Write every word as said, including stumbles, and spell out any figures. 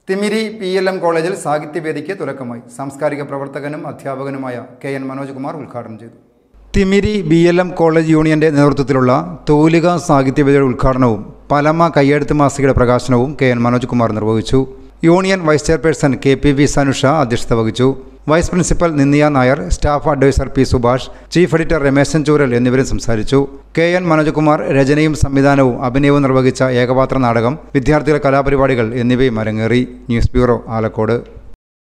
Thimiri P L M കോളേജിൽ സാഹിത്യവേദിക്ക് തുടക്കമായി. സാംസ്കാരിക പ്രവർത്തകനും അധ്യാപകനുമായ കെ എൻ മനോജ് കുമാർ ഉദ്ഘാടനം ചെയ്തു. Thimiri B L M college യൂണിയന്റെ നേതൃത്വത്തിലുള്ള തൂലിക സാഹിത്യവേദിയുടെ ഉദ്ഘാടനവും പലമ കയ്യെഴുത്ത് മാസികയുടെ പ്രകാശനവും കെ എൻ മനോജ് കുമാർ നിർവഹിച്ചു. Union vice chairperson K P V Sanusha അധ്യക്ഷത വഹിച്ചു. Vice principal Nindiya Nair, staff advisor P Subhash, chief editor Rameshan Chooral എന്നിവരും സംസാരിച്ചു. കെ എൻ മനോജ്കുമാർ രചനയും സംവിധാനവും അഭിനയവും നിർവഹിച്ച ഏകപാത്ര നാടകം, വിദ്യാർത്ഥികളുടെ കലാപരിപാടികൾ എന്നിവയും അരങ്ങേറി. News bureau, Alakode.